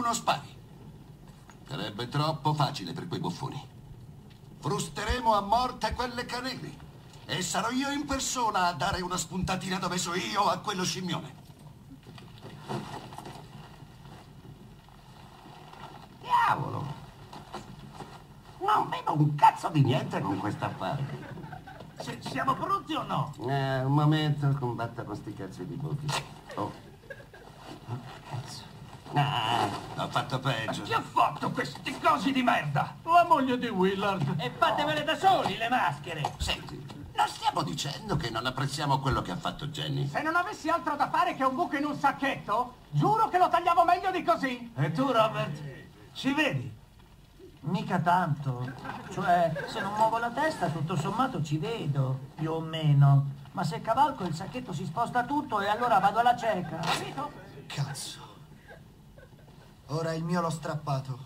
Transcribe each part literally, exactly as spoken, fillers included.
qualcuno spari. Sarebbe troppo facile per quei buffoni. Frusteremo a morte quelle canegri. E sarò io in persona a dare una spuntatina dove so io a quello scimmione. Diavolo! Non vedo un cazzo di niente con questa affare. Se siamo pronti o no? Eh, un momento, combatta con sti cazzi di buchi. Oh. Oh, cazzo. Ah. Ho fatto peggio. Chi ha fatto questi cosi di merda? La moglie di Willard. E fatevele da soli le maschere. Senti, non stiamo dicendo che non apprezziamo quello che ha fatto Jenny. Se non avessi altro da fare che un buco in un sacchetto, giuro che lo tagliavo meglio di così. E tu, Robert? Ci vedi? Mica tanto. Cioè, se non muovo la testa, tutto sommato ci vedo, più o meno. Ma se cavalco il sacchetto si sposta tutto e allora vado alla cieca. Capito? Cazzo. Ora il mio l'ho strappato.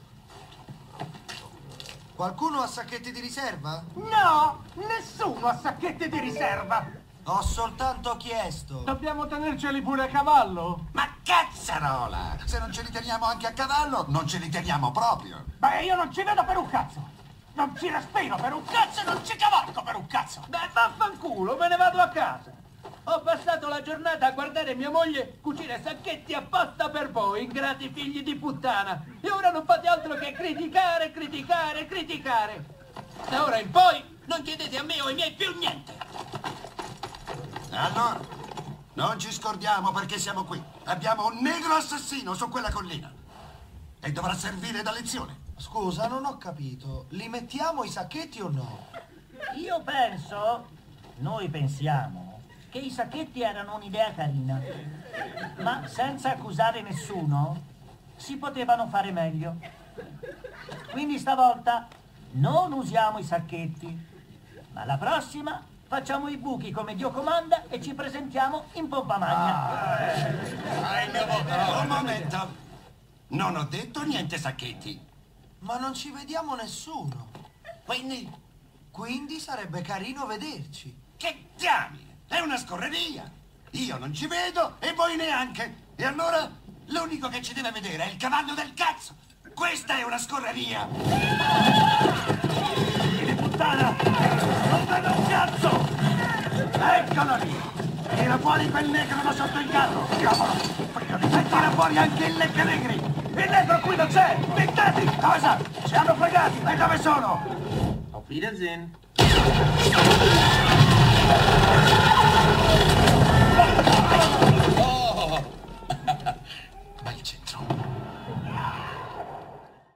Qualcuno ha sacchetti di riserva? No! Nessuno ha sacchetti di riserva! Ho soltanto chiesto. Dobbiamo tenerceli pure a cavallo? Ma cazzarola! Se non ce li teniamo anche a cavallo, non ce li teniamo proprio. Beh, io non ci vedo per un cazzo! Non ci respiro per un cazzo e non ci cavalco per un cazzo! Beh, vaffanculo, me ne vado a casa. Ho passato la giornata a guardare mia moglie cucire sacchetti apposta per voi, ingrati figli di puttana. E ora non fate altro che criticare, criticare, criticare. Da ora in poi non chiedete a me o ai miei più niente. Allora, non ci scordiamo perché siamo qui. Abbiamo un negro assassino su quella collina. E dovrà servire da lezione. Scusa, non ho capito. Li mettiamo i sacchetti o no? Io penso, noi pensiamo, che i sacchetti erano un'idea carina. Ma senza accusare nessuno, si potevano fare meglio. Quindi stavolta non usiamo i sacchetti. Ma la prossima facciamo i buchi come Dio comanda e ci presentiamo in pompa magna. Ah, il mio voto. Un momento. Non ho detto niente sacchetti. Ma non ci vediamo nessuno. Quindi, Quindi sarebbe carino vederci. che diamine? È una scorreria. Io non ci vedo e voi neanche. E allora l'unico che ci deve vedere è il cavallo del cazzo. Questa è una scorreria. Figli di puttana! Non vedo un cazzo! Eccolo lì! Tira fuori quel negro da sotto il carro! Cavolo! E tira fuori anche il lecca negri! Il negro qui non c'è! Mettete! Cosa? Ci hanno fregati! E dove sono? Auf Wiedersehen.